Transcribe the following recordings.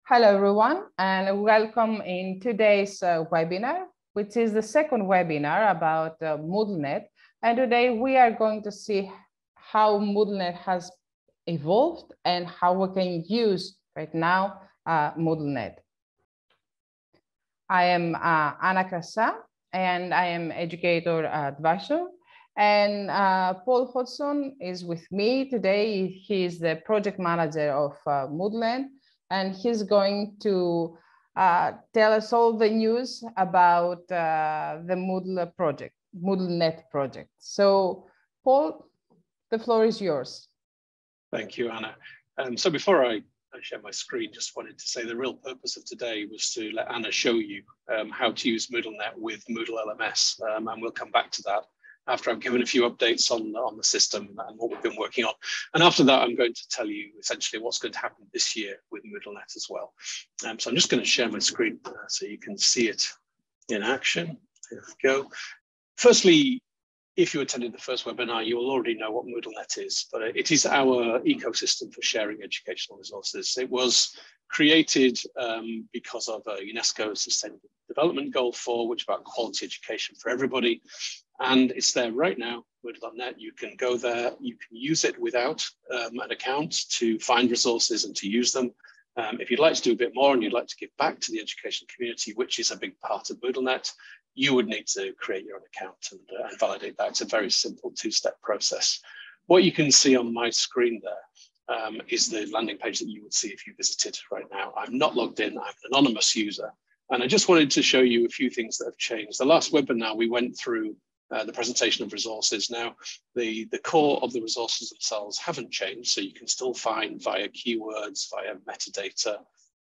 Hello, everyone, and welcome in today's webinar, which is the second webinar about MoodleNet. And today we are going to see how MoodleNet has evolved and how we can use right now MoodleNet. I am Anna Krasa, and I am educator advisor. And Paul Hodgson is with me today. He is the project manager of MoodleNet. And he's going to tell us all the news about the MoodleNet project. So, Paul, the floor is yours. Thank you, Anna. So before I share my screen, just wanted to say the real purpose of today was to let Anna show you how to use MoodleNet with Moodle LMS, and we'll come back to that after I've given a few updates on the system and what we've been working on. And after that, I'm going to tell you essentially what's going to happen this year with MoodleNet as well. So I'm just going to share my screen so you can see it in action. Here we go. Firstly, if you attended the first webinar, you will already know what MoodleNet is, but it is our ecosystem for sharing educational resources. It was created because of a UNESCO Sustainable Development Goal 4, which is about quality education for everybody. And it's there right now, Moodle.net. You can go there, you can use it without an account to find resources and to use them. If you'd like to do a bit more and you'd like to give back to the education community, which is a big part of MoodleNet, you would need to create your own account and validate that. It's a very simple two-step process. What you can see on my screen there is the landing page that you would see if you visited right now. I'm not logged in, I'm an anonymous user. And I just wanted to show you a few things that have changed. The last webinar, we went through the presentation of resources. Now, the core of the resources themselves haven't changed, so you can still find via keywords, via metadata,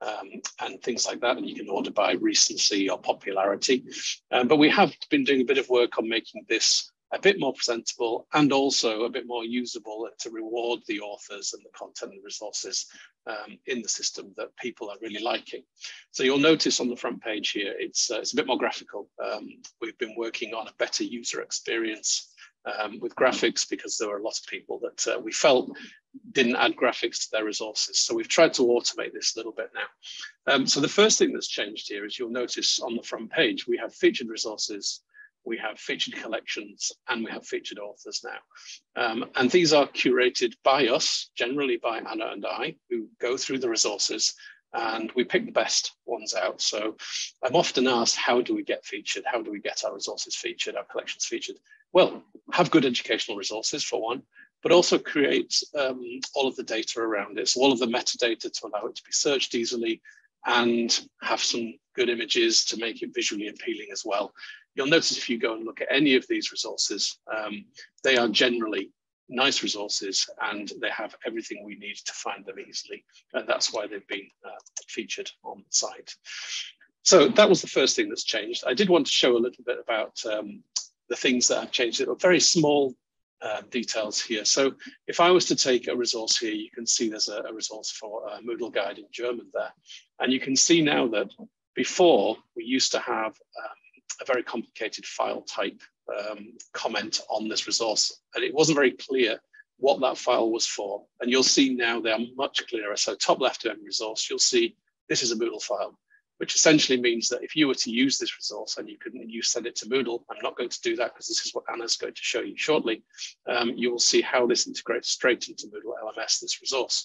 and things like that, and you can order by recency or popularity. But we have been doing a bit of work on making this a bit more presentable and also a bit more usable to reward the authors and the content and resources in the system that people are really liking. So you'll notice on the front page here, it's a bit more graphical. We've been working on a better user experience with graphics because there were a lot of people that we felt didn't add graphics to their resources. So we've tried to automate this a little bit now. So the first thing that's changed here is you'll notice on the front page, we have featured resources, we have featured collections, and we have featured authors now. And these are curated by us, generally by Anna and I, who go through the resources and we pick the best ones out. So I'm often asked, how do we get featured? How do we get our resources featured, our collections featured? Well, have good educational resources for one, but also create all of the data around it. So all of the metadata to allow it to be searched easily and have some good images to make it visually appealing as well. You'll notice if you go and look at any of these resources, they are generally nice resources and they have everything we need to find them easily. And that's why they've been featured on the site. So that was the first thing that's changed. I did want to show a little bit about the things that have changed. There are very small details here. So if I was to take a resource here, you can see there's a resource for a Moodle guide in German there. And you can see now that before we used to have a very complicated file type comment on this resource. And it wasn't very clear what that file was for. And you'll see now they are much clearer. So top left of every resource, you'll see this is a Moodle file, which essentially means that if you were to use this resource and you send it to Moodle, I'm not going to do that because this is what Anna's going to show you shortly, you will see how this integrates straight into Moodle LMS, this resource.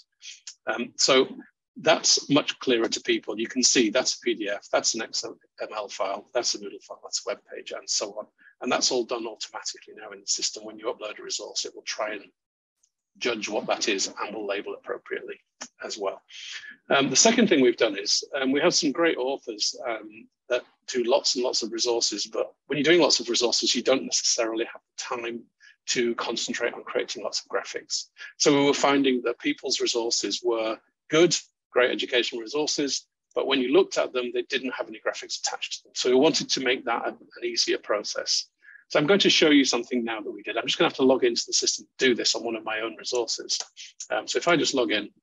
So that's much clearer to people. You can see that's a PDF, that's an XML file, that's a Moodle file, that's a web page, and so on. And that's all done automatically now in the system. When you upload a resource, it will try and judge what that is and will label appropriately as well. The second thing we've done is we have some great authors that do lots and lots of resources, but when you're doing lots of resources, you don't necessarily have the time to concentrate on creating lots of graphics. So we were finding that people's resources were good, great educational resources, but when you looked at them, they didn't have any graphics attached to them. So we wanted to make that an easier process. So I'm going to show you something now that we did. I'm just going to have to log into the system to do this on one of my own resources. So if I just log in,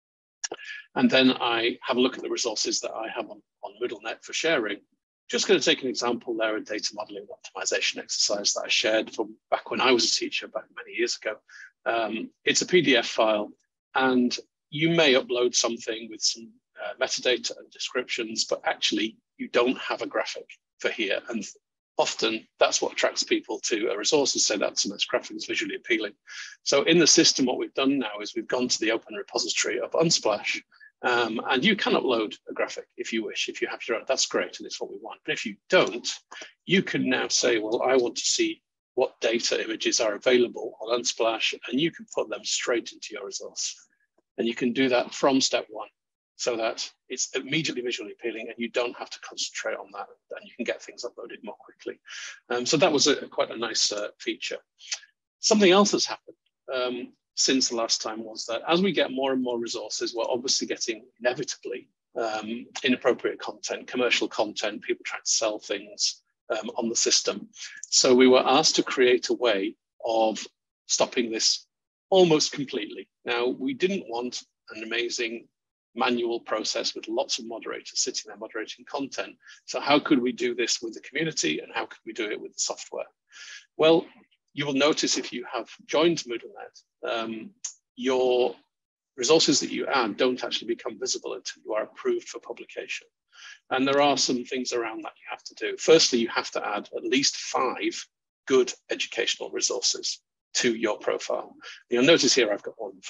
and then I have a look at the resources that I have on MoodleNet for sharing, just going to take an example there, a data modeling optimization exercise that I shared from back when I was a teacher back many years ago. It's a PDF file, and you may upload something with some metadata and descriptions, but actually you don't have a graphic for here. And often that's what attracts people to a resource and say that's the most graphic, is visually appealing. So in the system, what we've done now is we've gone to the open repository of Unsplash, and you can upload a graphic if you wish, if you have your own. That's great, and it's what we want. But if you don't, you can now say, well, I want to see what data images are available on Unsplash, and you can put them straight into your resource. And you can do that from step one, so that it's immediately visually appealing and you don't have to concentrate on that, and you can get things uploaded more quickly. So that was quite a nice feature. Something else that's happened since the last time was that as we get more and more resources, we're obviously getting inevitably inappropriate content, commercial content, people trying to sell things on the system. So we were asked to create a way of stopping this almost completely. Now, we didn't want an amazing manual process with lots of moderators sitting there moderating content. So how could we do this with the community, and how could we do it with the software? Well, you will notice if you have joined MoodleNet, your resources that you add don't actually become visible until you are approved for publication. And there are some things around that you have to do. Firstly, you have to add at least 5 good educational resources to your profile. You'll notice here I've got more than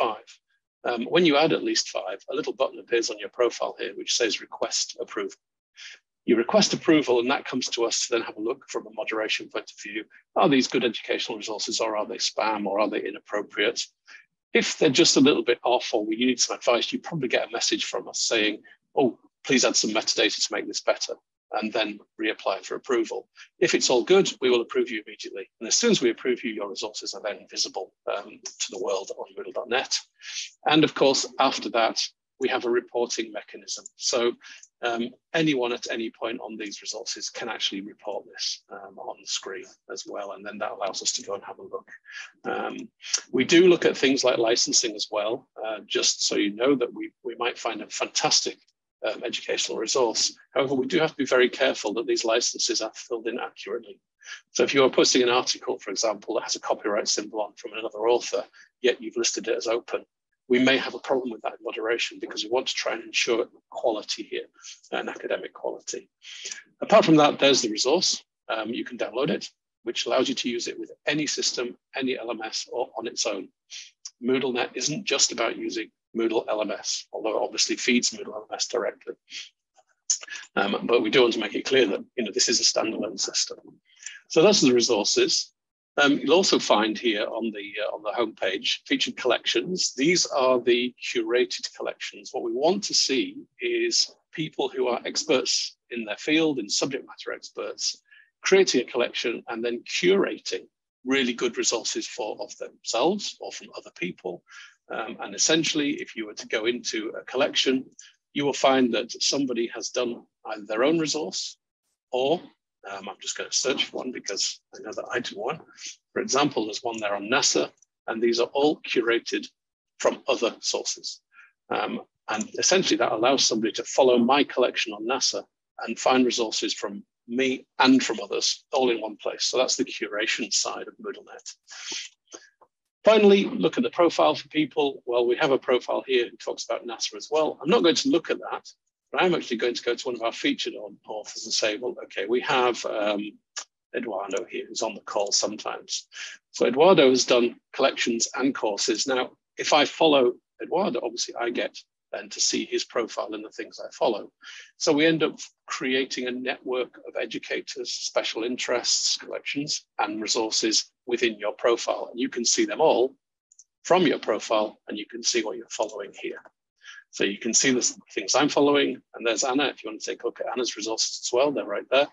5. When you add at least 5, a little button appears on your profile here which says request approval. You request approval, and that comes to us to then have a look from a moderation point of view. Are these good educational resources, or are they spam, or are they inappropriate? If they're just a little bit off, or we need some advice, you probably get a message from us saying, oh, please add some metadata to make this better, and then reapply for approval. If it's all good, we will approve you immediately. And as soon as we approve you, your resources are then visible to the world on Moodle.net. And of course, after that, we have a reporting mechanism. So anyone at any point on these resources can actually report this on the screen as well. And then that allows us to go and have a look. We do look at things like licensing as well, just so you know that we might find a fantastic educational resource. However, we do have to be very careful that these licenses are filled in accurately. So if you're posting an article, for example, that has a copyright symbol on from another author, yet you've listed it as open, we may have a problem with that in moderation, because we want to try and ensure quality here and academic quality. Apart from that, there's the resource. You can download it, which allows you to use it with any system, any LMS, or on its own. MoodleNet isn't just about using Moodle LMS, although it obviously feeds Moodle LMS directly. But we do want to make it clear that this is a standalone system. So that's the resources. You'll also find here on the homepage featured collections. These are the curated collections. What we want to see is people who are experts in their field, in subject matter experts, creating a collection and then curating really good resources of themselves or from other people. And essentially, if you were to go into a collection, you will find that somebody has done either their own resource, or I'm just going to search for one because I know that I do one. For example, there's one there on NASA, and these are all curated from other sources. And essentially, that allows somebody to follow my collection on NASA and find resources from me and from others, all in one place. So that's the curation side of MoodleNet. Finally, look at the profile for people. Well, we have a profile here who talks about NASA as well. I'm not going to look at that, but I'm actually going to go to one of our featured authors and say, well, okay, we have Eduardo here who's on the call sometimes. So Eduardo has done collections and courses. Now, if I follow Eduardo, obviously I get then to see his profile and the things I follow. So we end up creating a network of educators, special interests, collections, and resources within your profile. And you can see them all from your profile, and you can see what you're following here. So you can see the things I'm following, and there's Anna. If you want to take a look at Anna's resources as well, they're right there.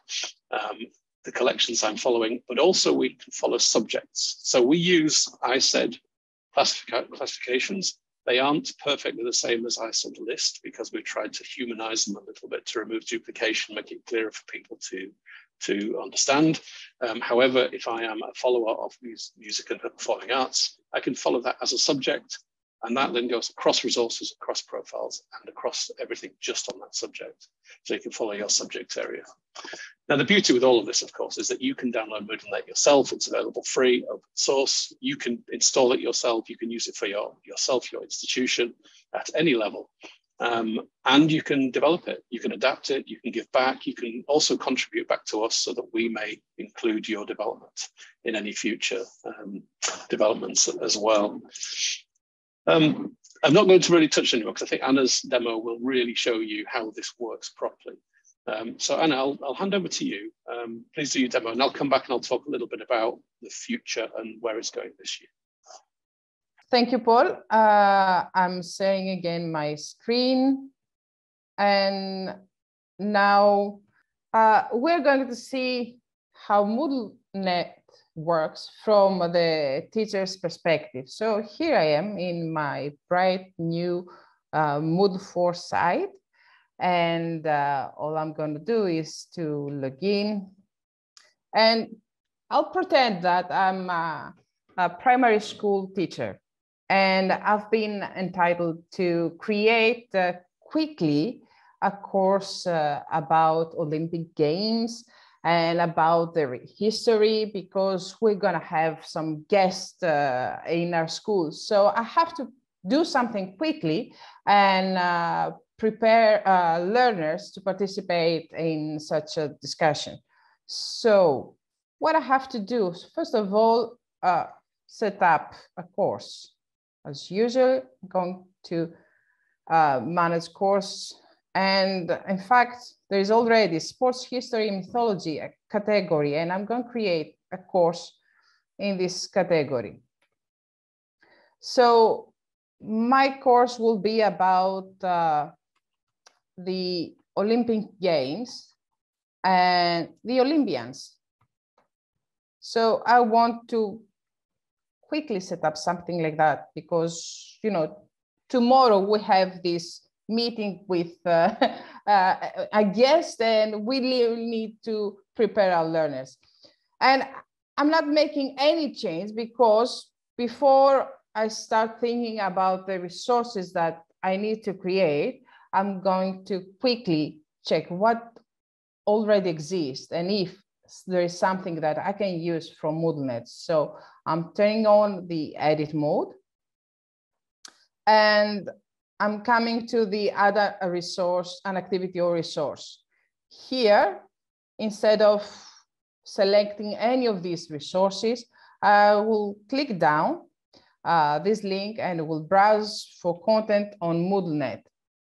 The collections I'm following, but also we can follow subjects. So we use ICED classifications. They aren't perfectly the same as ICED list, because we've tried to humanize them a little bit to remove duplication, make it clearer for people to understand. However, if I am a follower of music and performing arts, I can follow that as a subject, and that then goes across resources, across profiles, and across everything just on that subject. So you can follow your subject area. Now, the beauty with all of this, of course, is that you can download MoodleNet yourself. It's available free, open source. You can install it yourself. You can use it for yourself, your institution, at any level. And you can develop it, you can adapt it, you can give back, you can also contribute back to us so that we may include your development in any future developments as well. I'm not going to really touch anymore because I think Anna's demo will really show you how this works properly. So Anna, I'll hand over to you. Please do your demo and I'll come back and I'll talk a little bit about the future and where it's going this year. Thank you, Paul. I'm sharing again my screen. And now we're going to see how MoodleNet works from the teacher's perspective. So here I am in my bright new Moodle 4 site. And all I'm going to do is to log in. And I'll pretend that I'm a primary school teacher. And I've been entitled to create quickly a course about Olympic Games and about their history, because we're going to have some guests in our school. So I have to do something quickly and prepare learners to participate in such a discussion. So what I have to do, first of all, set up a course. As usual, I'm going to manage course. And in fact, there is already sports history and mythology a category, and I'm going to create a course in this category. So my course will be about the Olympic Games and the Olympians. So I want to quickly set up something like that because, you know, tomorrow we have this meeting with a guest and we really need to prepare our learners. And I'm not making any change because before I start thinking about the resources that I need to create, I'm going to quickly check what already exists and if there is something that I can use from MoodleNet. So I'm turning on the edit mode and I'm coming to the other resource, an activity or resource. Here, instead of selecting any of these resources, I will click down this link and will browse for content on MoodleNet.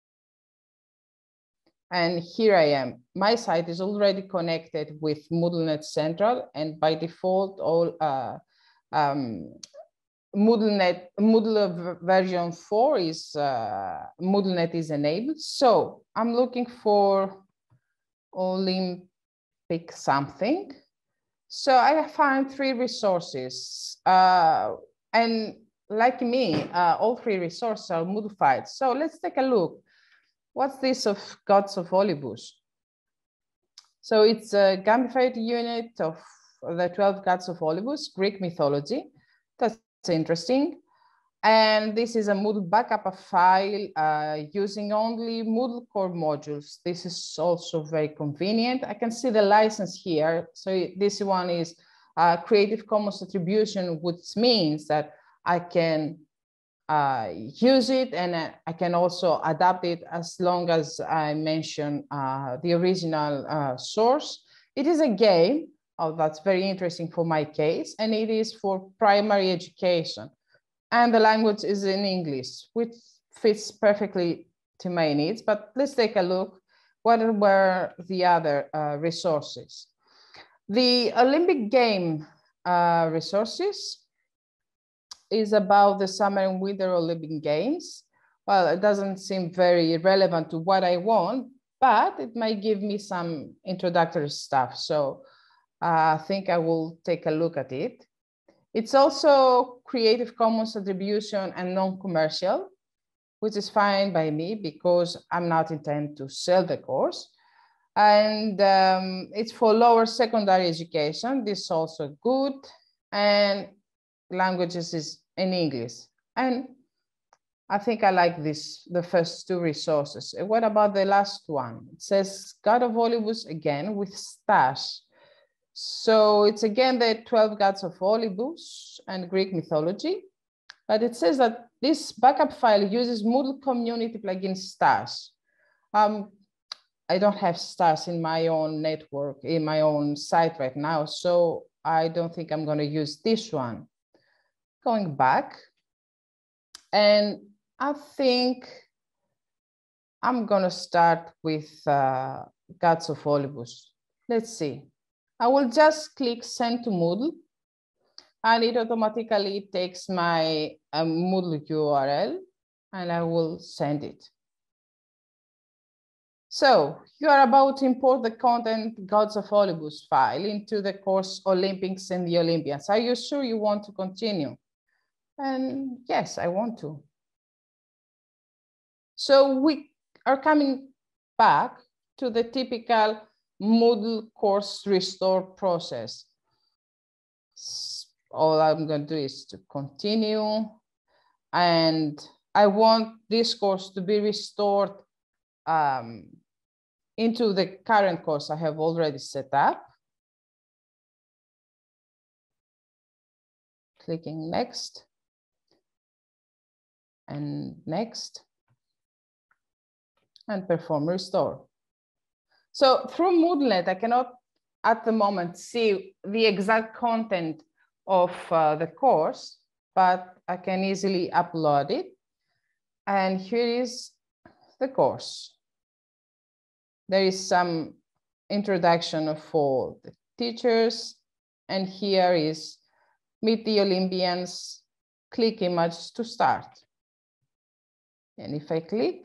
And here I am. My site is already connected with MoodleNet Central, and by default, all Moodle version 4 is MoodleNet is enabled. So I'm looking for Olympic something. So I found 3 resources, and like me, all 3 resources are Moodleified. So let's take a look. What's this of Gods of Olympus? So it's a gamified unit of the 12 Gods of Olympus, Greek mythology. That's interesting. And this is a Moodle backup file using only Moodle core modules. This is also very convenient. I can see the license here. So this one is Creative Commons attribution, which means that I can use it and I can also adapt it as long as I mention the original source. It is a game. Oh, that's very interesting for my case. And it is for primary education. And the language is in English, which fits perfectly to my needs. But let's take a look. What were the other resources? The Olympic game resources is about the Summer and Winter Olympic Games. Well, it doesn't seem very relevant to what I want, but it might give me some introductory stuff. So I think I will take a look at it. It's also Creative Commons attribution and non-commercial, which is fine by me because I'm not intending to sell the course. And it's for lower secondary education. This is also good. And languages is in English. And I think I like this, the first 2 resources. And what about the last one? It says God of Olympus again with stash. So it's again the 12 Gods of Olympus and Greek mythology. but it says that this backup file uses Moodle community plugin stars. I don't have stars in my own network, in my own site right now, so I don't think I'm going to use this one. Going back, and I think I'm going to start with Gods of Olympus. Let's see. I will just click Send to Moodle, and it automatically takes my Moodle URL, and I will send it. So you are about to import the content Gods of Olympus file into the course Olympics and the Olympians. Are you sure you want to continue? And yes, I want to. So we are coming back to the typical Moodle course restore process. All I'm going to do is to continue, and I want this course to be restored into the current course I have already set up. Clicking next and next, and perform restore. So through MoodleNet, I cannot at the moment see the exact content of the course, but I can easily upload it. And here is the course. There is some introduction for the teachers, and here is Meet the Olympians, click image to start. And if I click,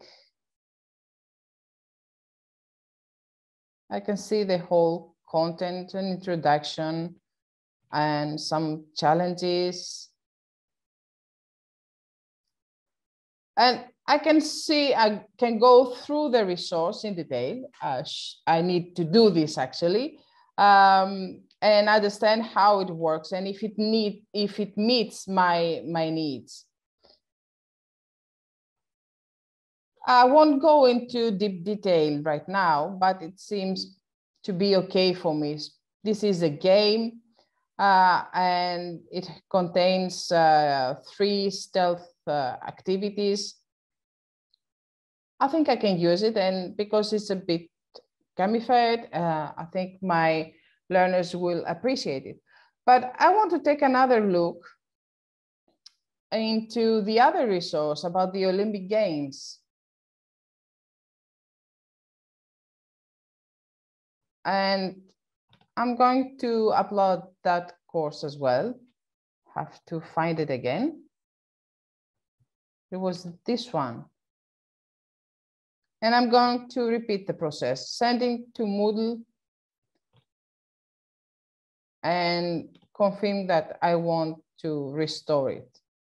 I can see the whole content and introduction and some challenges. And I can see, I can go through the resource in detail. I need to do this actually, and understand how it works and if it meets my needs. I won't go into deep detail right now, but it seems to be okay for me. This is a game, and it contains 3 stealth activities. I think I can use it, and because it's a bit gamified, I think my learners will appreciate it. But I want to take another look into the other resource about the Olympic Games. And I'm going to upload that course as well. Have to find it again. It was this one. And I'm going to repeat the process, sending to Moodle and confirm that I want to restore it.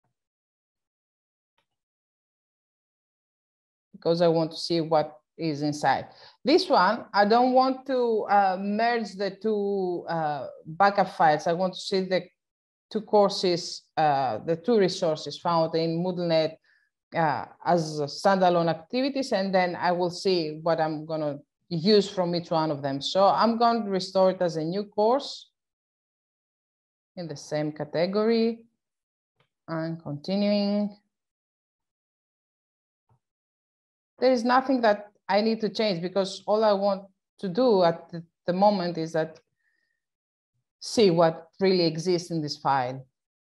Because I want to see what is inside. This one, I don't want to merge the 2 backup files. I want to see the 2 courses, the 2 resources found in MoodleNet as standalone activities, and then I will see what I'm going to use from each one of them. So I'm going to restore it as a new course in the same category, and continuing. There is nothing that I need to change because all I want to do at the moment is that see what really exists in this file.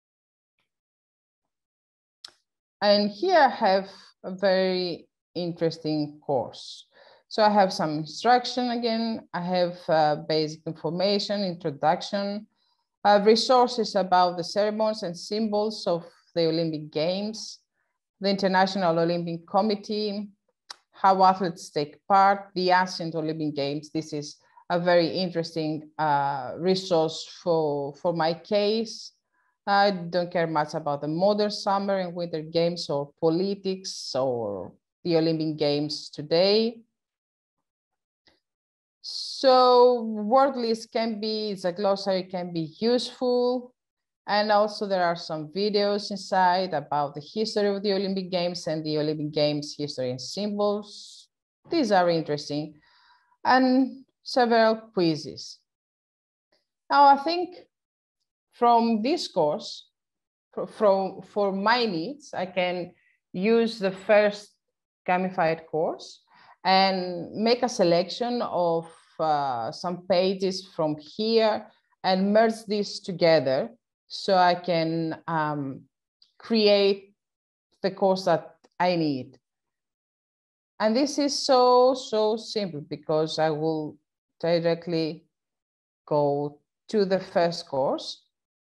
And here I have a very interesting course. So I have some instruction again. I have basic information, introduction, resources about the ceremonies and symbols of the Olympic Games, the International Olympic Committee, how athletes take part, the ancient Olympic Games. This is a very interesting resource for my case. I don't care much about the modern summer and winter games or politics or the Olympic Games today. So word list can be, the glossary can be useful. And also there are some videos inside about the history of the Olympic Games and the Olympic Games history and symbols. These are interesting. And several quizzes. Now I think from this course, for my needs, I can use the first gamified course and make a selection of some pages from here and merge these together so I can create the course that I need. And this is so simple because I will directly go to the first course.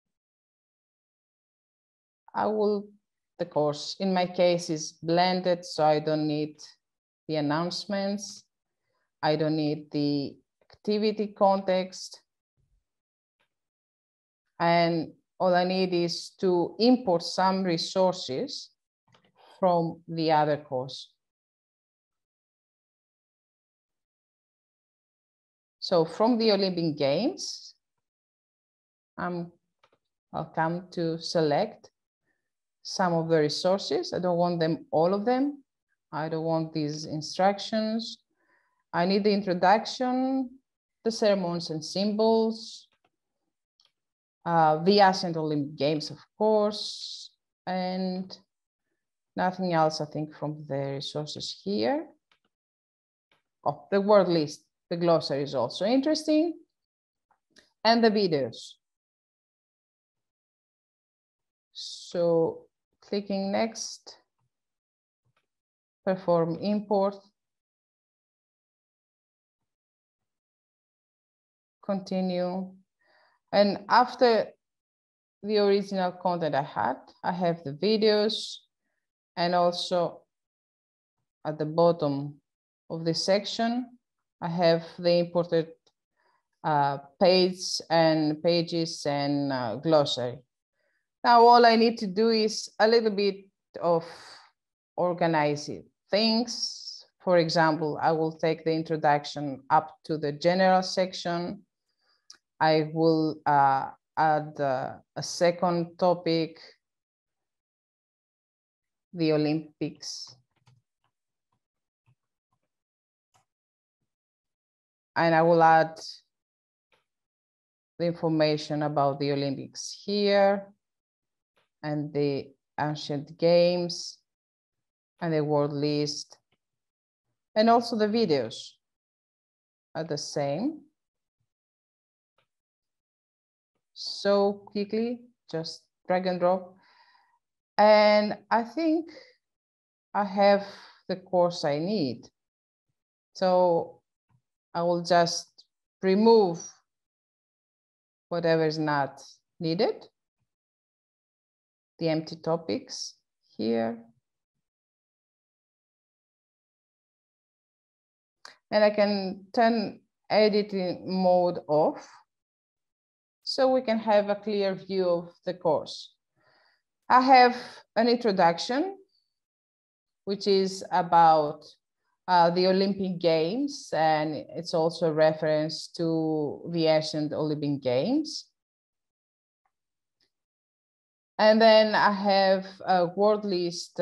The course in my case is blended, so I don't need the announcements. I don't need the activity context. And all I need is to import some resources from the other course. So from the Olympic Games, I'll come to select some of the resources. I don't want them, all of them. I don't want these instructions. I need the introduction, the ceremonies and symbols, the ancient Olympic Games, of course, and nothing else, I think, from the resources here. Oh, the word list, the glossary is also interesting, and the videos. So clicking next, perform import, continue. And after the original content I have the videos, and also at the bottom of this section, I have the imported pages and glossary. Now, all I need to do is a little bit of organizing things. For example, I will take the introduction up to the general section. I will add a second topic, the Olympics. And I will add the information about the Olympics here, and the ancient games, and the word list, and also the videos are the same. So quickly, just drag and drop. And I think I have the course I need. So I will just remove whatever is not needed, the empty topics here. And I can turn editing mode off so we can have a clear view of the course. I have an introduction, which is about the Olympic Games, and it's also a reference to the ancient Olympic Games. And then I have a word list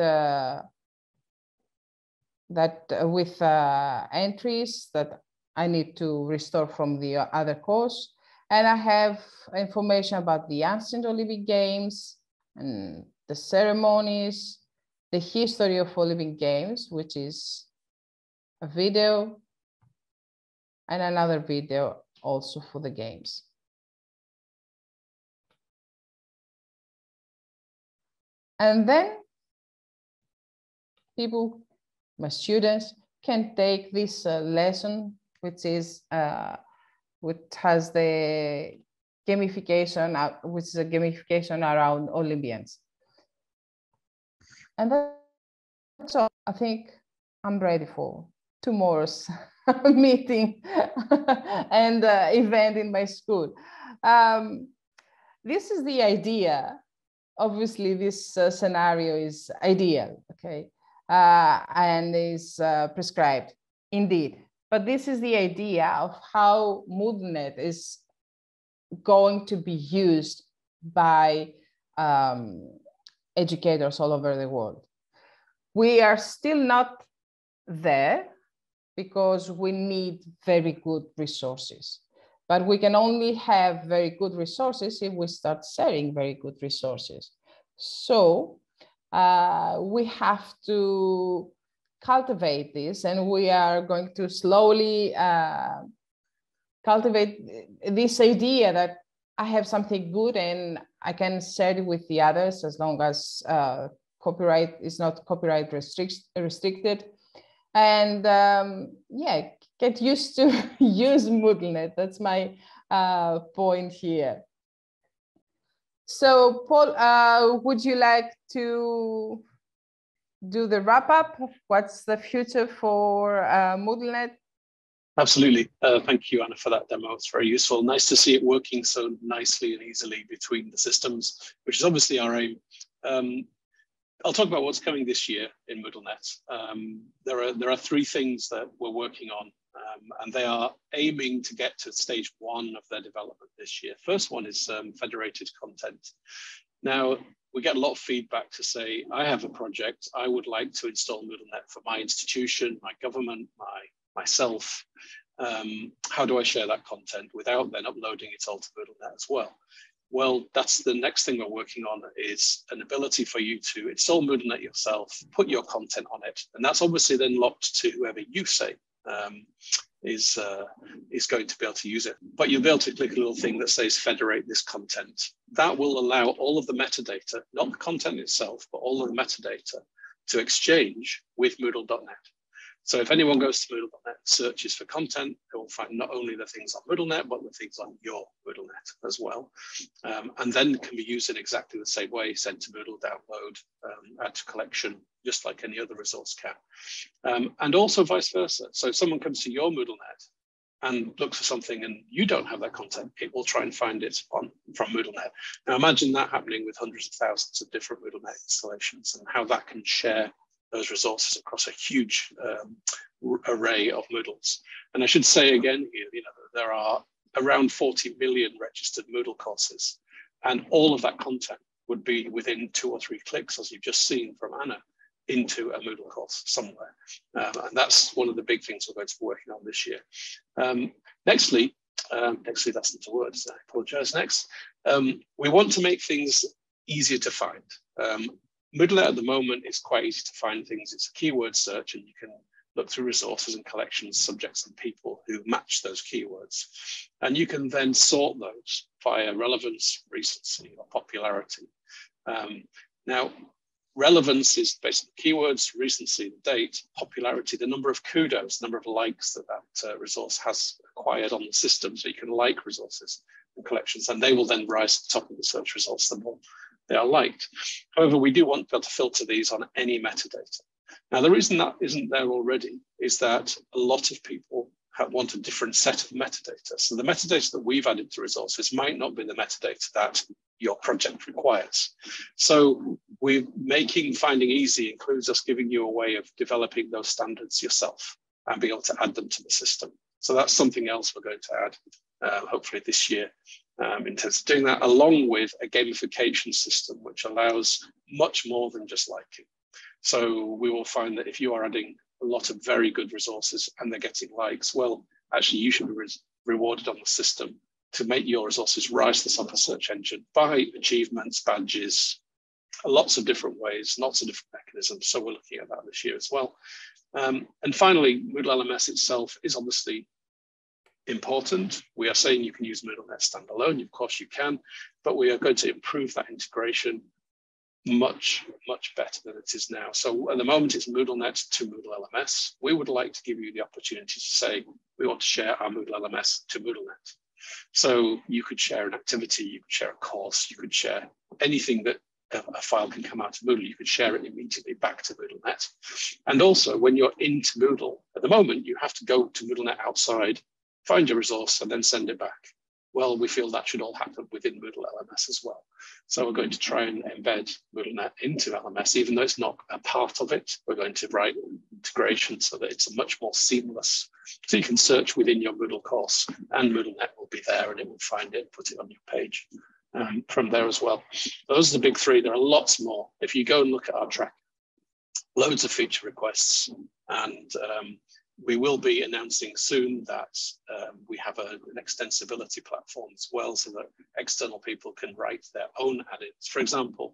with entries that I need to restore from the other course. And I have information about the ancient Olympic Games and the ceremonies, the history of Olympic Games, which is a video, and another video also for the games. And then people, my students, can take this lesson, which has the gamification, which is a gamification around Olympians. And that's all. I think I'm ready for tomorrow's meeting and event in my school. This is the idea. Obviously, this scenario is ideal, okay, and is prescribed, indeed. But this is the idea of how MoodleNet is going to be used by educators all over the world. We are still not there because we need very good resources. But we can only have very good resources if we start sharing very good resources. So we have to cultivate this, and we are going to slowly cultivate this idea that I have something good and I can share it with the others as long as copyright is not copyright restricted. And yeah, get used to use MoodleNet. That's my point here. So Paul, would you like to do the wrap up? What's the future for MoodleNet? Absolutely. Thank you, Anna, for that demo. It's very useful. Nice to see it working so nicely and easily between the systems, which is obviously our aim. I'll talk about what's coming this year in MoodleNet. There are three things that we're working on, and they are aiming to get to stage 1 of their development this year. First one is federated content. Now, we get a lot of feedback to say, I have a project, I would like to install MoodleNet for my institution, my government, myself. How do I share that content without then uploading it all to MoodleNet as well? Well, that's the next thing we're working on, is an ability for you to install MoodleNet yourself, put your content on it, and that's obviously then locked to whoever you say is going to be able to use it. But you'll be able to click a little thing that says federate this content. That will allow all of the metadata, not the content itself, but all of the metadata to exchange with Moodle.net. So if anyone goes to MoodleNet, searches for content, they will find not only the things on MoodleNet, but the things on your MoodleNet as well. And then can be used in exactly the same way, sent to Moodle, download, add to collection, just like any other resource can. And also vice versa. So if someone comes to your MoodleNet and looks for something and you don't have that content, it will try and find it from MoodleNet. Now imagine that happening with hundreds of thousands of different MoodleNet installations, and how that can share those resources across a huge array of Moodles. And I should say again, there are around 40 million registered Moodle courses, and all of that content would be within 2 or 3 clicks, as you've just seen from Anna, into a Moodle course somewhere. And that's one of the big things we're going to be working on this year. Nextly, that's not a word, so I apologize. Next, we want to make things easier to find. MoodleNet at the moment is quite easy to find things. It's a keyword search, and you can look through resources and collections, subjects and people who match those keywords. And you can then sort those via relevance, recency, or popularity. Now, relevance is basically keywords, recency, the date, popularity, the number of kudos, the number of likes that resource has acquired on the system. So you can like resources and collections, and they will then rise to the top of the search results the more they are liked. However, we do want to be able to filter these on any metadata. Now, the reason that isn't there already is that a lot of people want a different set of metadata. So the metadata that we've added to resources might not be the metadata that your project requires. So we're making finding easy includes us giving you a way of developing those standards yourself and being able to add them to the system. So that's something else we're going to add, hopefully this year. In terms of doing that, along with a gamification system, which allows much more than just liking. So we will find that if you are adding a lot of very good resources and they're getting likes, well, actually you should be rewarded on the system to make your resources rise to the top of the search engine by achievements, badges, lots of different ways, lots of different mechanisms. So we're looking at that this year as well. And finally, Moodle LMS itself is obviously important. We are saying you can use MoodleNet standalone. Of course you can, but we are going to improve that integration much, much better than it is now. So at the moment it's MoodleNet to Moodle LMS. We would like to give you the opportunity to say, we want to share our Moodle LMS to MoodleNet. So you could share an activity, you could share a course, you could share anything that a file can come out of Moodle, you could share it immediately back to MoodleNet. And also when you're into Moodle, at the moment you have to go to MoodleNet outside, find your resource and then send it back. Well, we feel that should all happen within Moodle LMS as well. So we're going to try and embed MoodleNet into LMS, even though it's not a part of it. We're going to write integration so that it's a much more seamless. So you can search within your Moodle course and MoodleNet will be there and it will find it, put it on your page from there as well. Those are the big three. There are lots more. If you go and look at our track, loads of feature requests, and we will be announcing soon that we have an extensibility platform as well, so that external people can write their own add-ins. For example,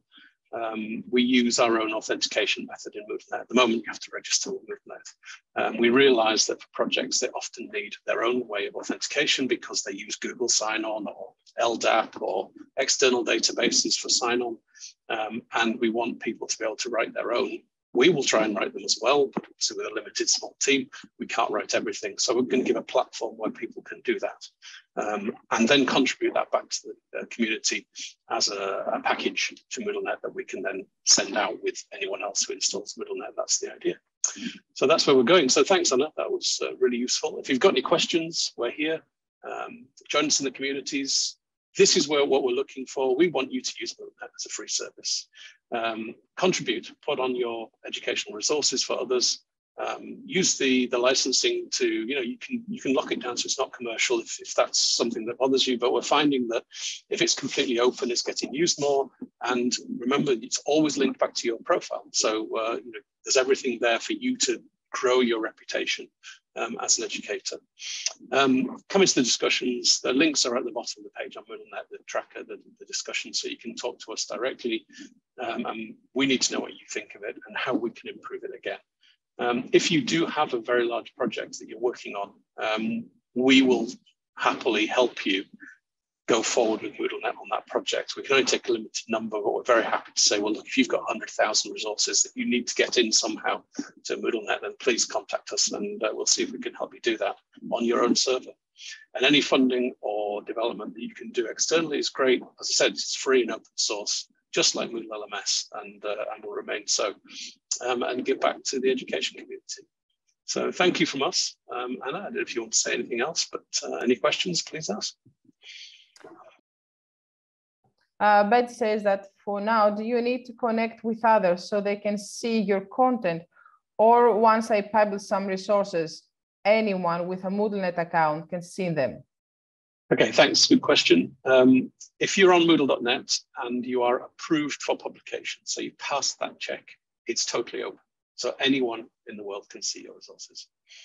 we use our own authentication method in MoodleNet. At the moment, you have to register with MoodleNet. We realize that for projects, they often need their own way of authentication because they use Google Sign-On or LDAP or external databases for sign-on. And we want people to be able to write their own. We will try and write them as well, but obviously with a limited small team, we can't write everything. So we're going to give a platform where people can do that and then contribute that back to the community as a package to MoodleNet that we can then send out with anyone else who installs MoodleNet. That's the idea. So that's where we're going. So thanks, Anna. That was really useful. If you've got any questions, we're here. Join us in the communities. This is what we're looking for. We want you to use MoodleNet as a free service. Contribute, put on your educational resources for others. Use the licensing to, you can lock it down so it's not commercial if that's something that bothers you. But we're finding that if it's completely open, it's getting used more. And remember, it's always linked back to your profile. So there's everything there for you to grow your reputation as an educator. Come into the discussions. The links are at the bottom of the page on MoodleNet, the tracker, the discussion, so you can talk to us directly. And we need to know what you think of it and how we can improve it again. If you do have a very large project that you're working on, we will happily help you go forward with MoodleNet on that project. We can only take a limited number, but we're very happy to say, well, look, if you've got 100,000 resources that you need to get in somehow to MoodleNet, then please contact us and we'll see if we can help you do that on your own server. And any funding or development that you can do externally is great. As I said, it's free and open source, just like Moodle LMS, and will remain so, and give back to the education community. So thank you from us. Anna, I don't know if you want to say anything else, but any questions, please ask. Beth says that for now, do you need to connect with others so they can see your content? Or once I publish some resources, anyone with a MoodleNet account can see them? Okay, thanks. Good question. If you're on Moodle.net and you are approved for publication, so you pass that check, it's totally open. So anyone in the world can see your resources.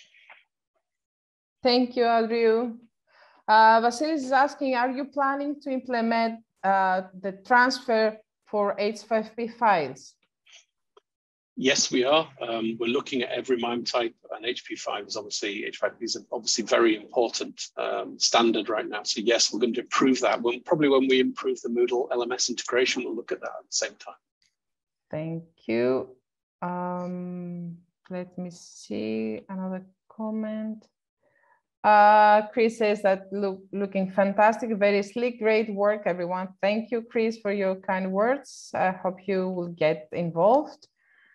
Thank you, Andrew. Vasilis is asking, are you planning to implement the transfer for H5P files? Yes, we are. We're looking at every MIME type, and H5P is obviously very important standard right now. So yes, we're going to improve that. Probably when we improve the Moodle LMS integration, we'll look at that at the same time. Thank you. Let me see another comment. Chris says that looking fantastic, very slick, great work, everyone. Thank you, Chris, for your kind words. I hope you will get involved.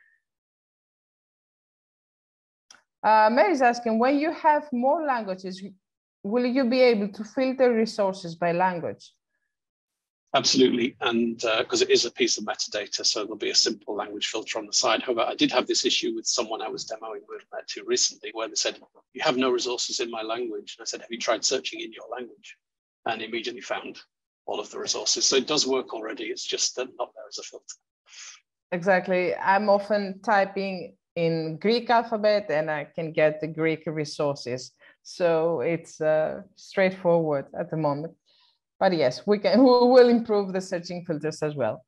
Mary's asking, when you have more languages, will you be able to filter resources by language? Absolutely, and because it is a piece of metadata, so there'll be a simple language filter on the side. However, I did have this issue with someone I was demoing MoodleNet to recently, where they said, you have no resources in my language. And I said, have you tried searching in your language? And immediately found all of the resources. So it does work already, it's just not there as a filter. Exactly, I'm often typing in Greek alphabet and I can get the Greek resources. So it's straightforward at the moment. But yes, we will improve the searching filters as well.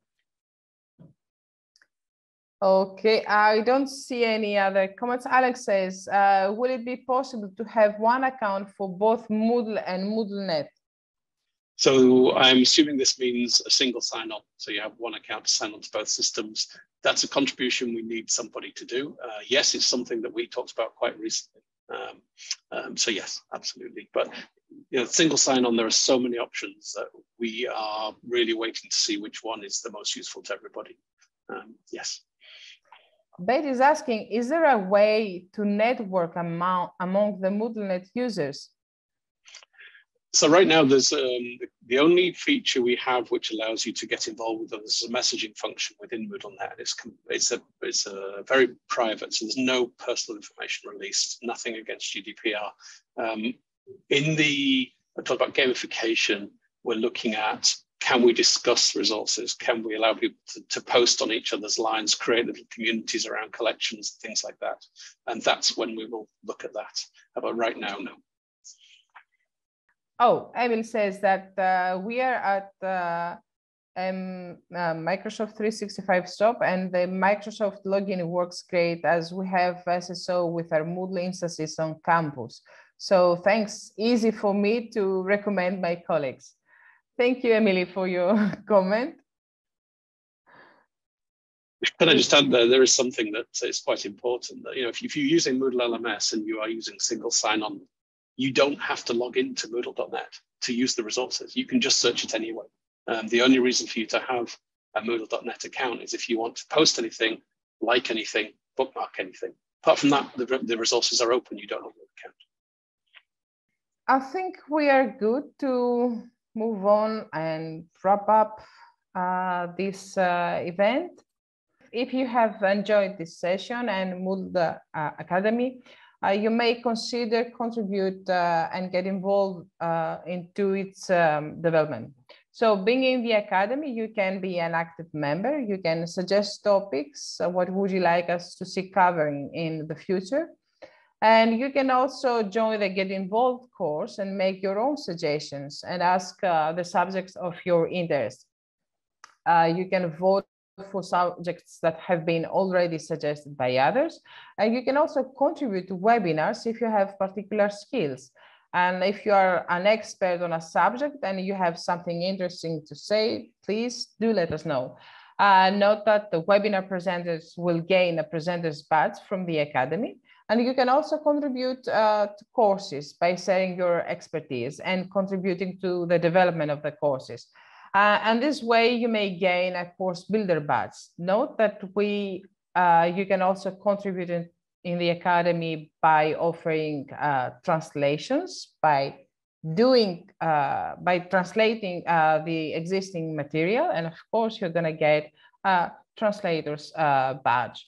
Okay, I don't see any other comments. Alex says, will it be possible to have one account for both Moodle and MoodleNet? So I'm assuming this means a single sign-on. So you have one account to sign on to both systems. That's a contribution we need somebody to do. Yes, it's something that we talked about quite recently. So yes, absolutely. But single sign-on, there are so many options that we are really waiting to see which one is the most useful to everybody. Yes. Beth is asking, is there a way to network among the MoodleNet users? So right now, there's the only feature we have which allows you to get involved with others is a messaging function within MoodleNet. It's a very private, so there's no personal information released, nothing against GDPR. I talked about gamification. We're looking at, can we discuss resources? Can we allow people to post on each other's lines, create little communities around collections, things like that? And that's when we will look at that. But right now, no. Oh, Emil says that we are at Microsoft 365 shop, and the Microsoft login works great as we have SSO with our Moodle instances on campus. So thanks, easy for me to recommend my colleagues. Thank you, Emily, for your comment. Can I just add there is something that is quite important that, if you're using Moodle LMS and you are using single sign-on, you don't have to log into Moodle.net to use the resources. You can just search it anyway. The only reason for you to have a Moodle.net account is if you want to post anything, like anything, bookmark anything. Apart from that, the resources are open. You don't have an account. I think we are good to move on and wrap up this event. If you have enjoyed this session and Moodle Academy, you may consider contribute and get involved into its development. So being in the Academy, you can be an active member. You can suggest topics. What would you like us to see covering in the future? And you can also join the Get Involved course and make your own suggestions and ask the subjects of your interest. You can vote for subjects that have been already suggested by others. And you can also contribute to webinars if you have particular skills. And if you are an expert on a subject and you have something interesting to say, please do let us know. Note that the webinar presenters will gain a presenter's badge from the Academy. And you can also contribute to courses by sharing your expertise and contributing to the development of the courses. And this way you may gain a course builder badge. Note that you can also contribute in the Academy by offering translations, by translating the existing material, and of course you're going to get a translator's badge.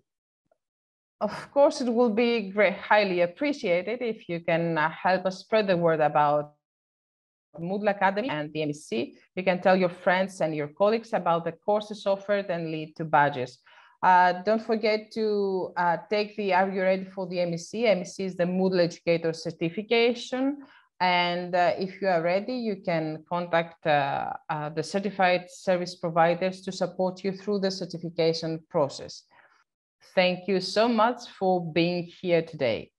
Of course, it will be highly appreciated if you can help us spread the word about Moodle Academy and the MEC. You can tell your friends and your colleagues about the courses offered and lead to badges. Don't forget to take the Are You Ready for the MEC? MEC is the Moodle Educator Certification. And if you are ready, you can contact the certified service providers to support you through the certification process. Thank you so much for being here today.